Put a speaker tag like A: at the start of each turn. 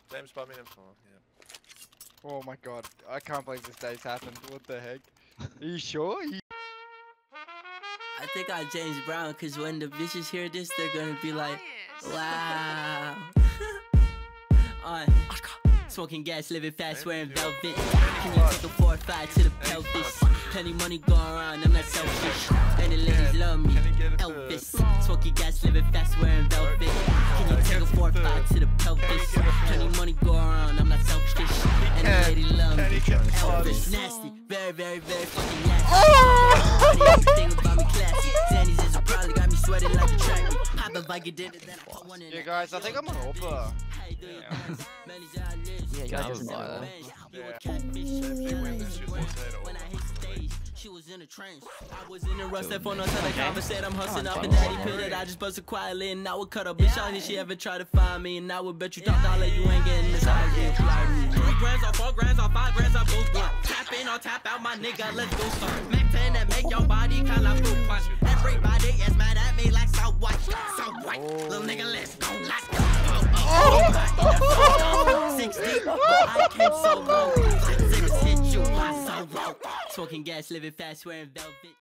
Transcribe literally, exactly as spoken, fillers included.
A: Same spot me info. Yeah.
B: Oh my god, I can't believe this day's happened. What the heck? Are you sure? You
C: I think I James Brown, cause when the bitches hear this, they're gonna be like, wow. On smoking gas, living fast, wearing velvet. Can you take a four or five to the pelvis? Plenty money going around, I'm not selfish. And the ladies love me, Elvis. Smoking gas, living fast, wearing velvet. Can you take a four or five to the pelvis? Plenty money going around, I'm not selfish. And the ladies love me, Elvis. Nasty, very, very, very fucking nasty. Everything about me classy. Zanny's is a probably got me sweating like a track. Pop a bike, did it, then I put one in.
B: Yeah, guys, I think I'm an Opa.
C: Yeah,
D: Yeah, you guys buy that.
C: When I hit stage, she was in a trance. I was in a rush, that phone on time to conversate. I'm hustling up and daddy pit it. I just busted quietly and I would cut a bitch out if she ever try to find me. And I would bet you top dollar you ain't getting this out. Three grands or four grands or five grands or both one. Tap in or tap out, my nigga, let's go son. Mac ten that make your body kinda fruit punch. Everybody is mad at me like so white, so white. Little nigga, let's go, let's go. Six deep, but I came so low. Like six hit you, I so low. Smoking gas, living fast, wearing velvet.